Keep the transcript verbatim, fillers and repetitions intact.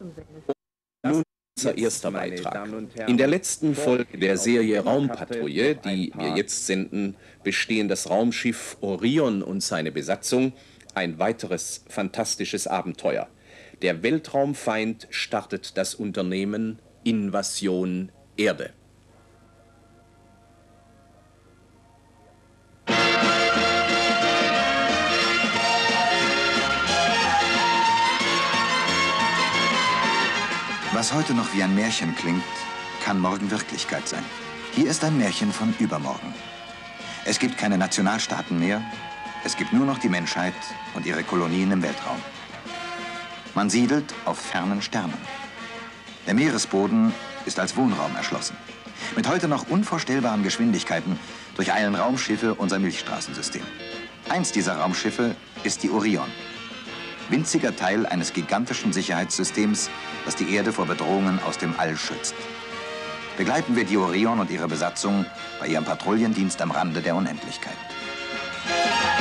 Nun unser erster Beitrag. In der letzten Folge der Serie Raumpatrouille, die wir jetzt senden, bestehen das Raumschiff Orion und seine Besatzung ein weiteres fantastisches Abenteuer. Der Weltraumfeind startet das Unternehmen Invasion Erde. Was heute noch wie ein Märchen klingt, kann morgen Wirklichkeit sein. Hier ist ein Märchen von übermorgen. Es gibt keine Nationalstaaten mehr, es gibt nur noch die Menschheit und ihre Kolonien im Weltraum. Man siedelt auf fernen Sternen. Der Meeresboden ist als Wohnraum erschlossen. Mit heute noch unvorstellbaren Geschwindigkeiten durcheilen Raumschiffe unser Milchstraßensystem. Eins dieser Raumschiffe ist die Orion. Winziger Teil eines gigantischen Sicherheitssystems, das die Erde vor Bedrohungen aus dem All schützt. Begleiten wir die Orion und ihre Besatzung bei ihrem Patrouillendienst am Rande der Unendlichkeit.